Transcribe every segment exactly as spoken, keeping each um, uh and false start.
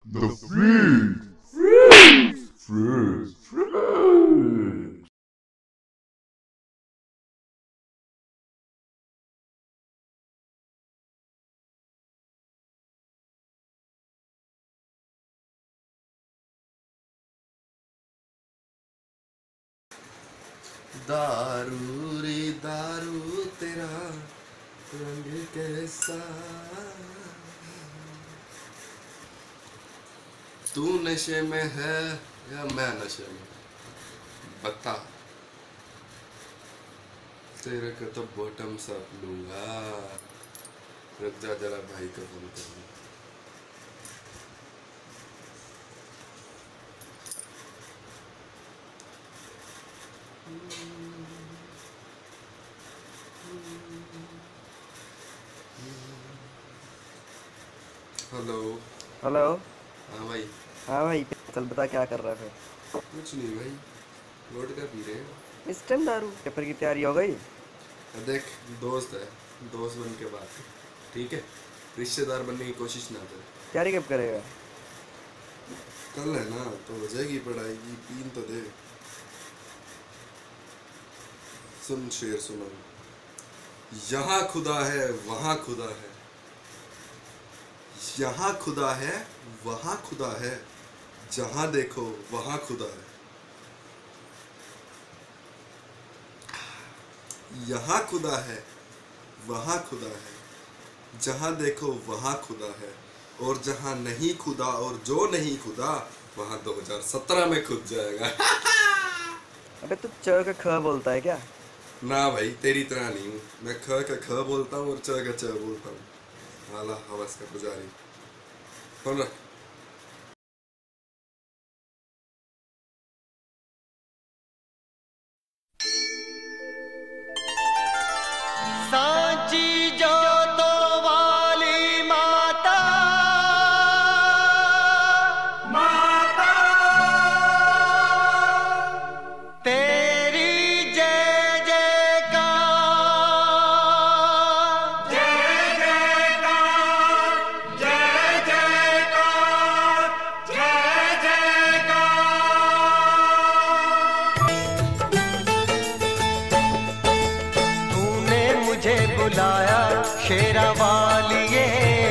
The freeze! Freeze! Freeze! Freeze! दारू रे दारू तेरा रंग कैसा, तू नशे में है या मैं नशे में, बता। तेरे को तो बॉटम अप लूंगा। रुक जा जरा, भाई को फोन करूंगा। Hello hello. हाँ भाई। हाँ भाई, चल बता क्या कर रहा है फिर। कुछ नहीं भाई, वोडका पी रहे हैं इस टाइम दारू? पेपर की तैयारी हो गई? देख, दोस्त है, दोस्त बन के बात है, ठीक है? रिश्तेदार बनने की कोशिश ना कर। तैयारी कब करेगा? कल है ना, तो हो जाएगी पढ़ाई की। पीन तो दे। सुन शेर सुनो, यहाँ खुदा है वहाँ खुदा है, यहाँ खुदा है वहाँ खुदा है, जहाँ देखो वहाँ खुदा है। यहाँ खुदा है वहाँ खुदा है, जहाँ देखो वहाँ खुदा है, और जहाँ नहीं खुदा और जो नहीं खुदा वहाँ दो हज़ार सत्रह में खुद जाएगा। अबे तू च का ख बोलता है क्या? ना भाई, तेरी तरह नहीं हूँ मैं। ख का ख बोलता हूँ और च का च बोलता हूँ। हाला हवस का पुजारी। फोन रख। सांची जोतो वाली माता, माता तेरी जय जयकार, जय जयकार, जय जयकार, जय जयकार। तूने मुझे बुलाया शेरा वालिए,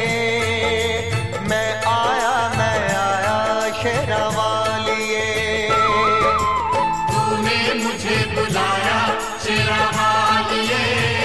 मैं आया मैं आया शेरा वालिए। तूने मुझे बुलाया शेरा वालिए।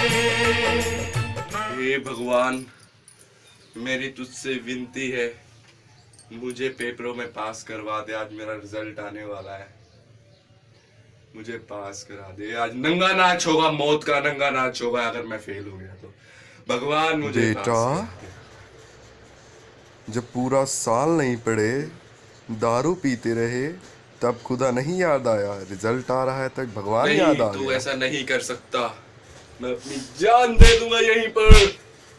हे भगवान, मेरी तुझसे विनती है, मुझे पेपरों में पास करवा दे। आज मेरा रिजल्ट आने वाला है, मुझे पास करा दे। आज नंगा नाच होगा, मौत का नंगा नाच होगा अगर मैं फेल हो गया तो। भगवान मुझे बेटा, पास कर दे। जब पूरा साल नहीं पढ़े, दारू पीते रहे, तब खुदा नहीं याद आया। रिजल्ट आ रहा है तक भगवान याद आ नहीं, तू गया। ऐसा नहीं कर सकता। मैं अपनी जान दे दूंगा यहीं पर।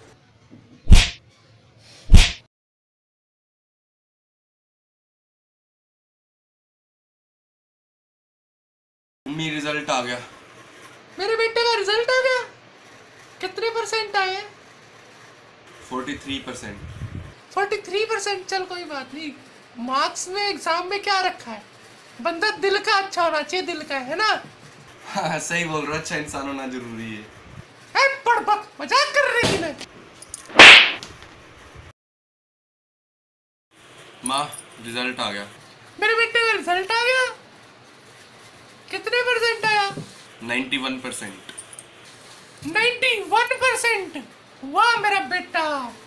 मम्मी, रिजल्ट आ गया। मेरे बेटे का रिजल्ट आ गया? कितने परसेंट आए? तैंतालीस परसेंट। तैंतालीस परसेंट। चल कोई बात नहीं। मार्क्स में एग्जाम में क्या रखा है? बंदा दिल का अच्छा होना चाहिए, दिल का, है ना? हाँ, सही बोल रहा। अच्छा इंसान होना जरूरी है। ए बड़बक, मजाक कर रही थी मैं। माँ, रिजल्ट आ गया। मेरे बेटे का रिजल्ट आ गया? कितने परसेंट आया? इक्यानवे परसेंट। इक्यानवे परसेंट। वाह मेरा बेटा।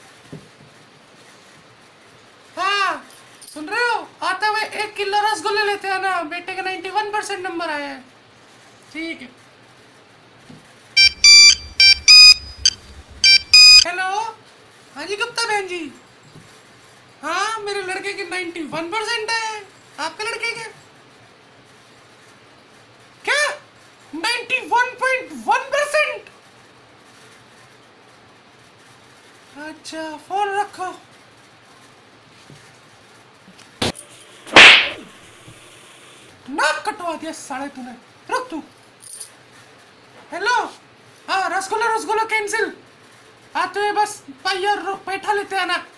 हाँ, सुन रहे हो? आता हुए एक किलो रसगुल्ले लेते हैं ना। बेटे का इक्यानवे परसेंट नंबर आया है। ठीक है। हेलो, हाँ जी गुप्ता बहन जी। हाँ, मेरे लड़के के इक्यानवे परसेंट है। आपके लड़के के क्या? इक्यानवे पॉइंट एक परसेंट। अच्छा, फोन रखो। नाक कटवा दिया साले तूने। रुक तू। हेलो, हाँ, रसगुल्ला रसगुल्ला कैंसिल। आते हुए बस पाइया पेठा लेते आना।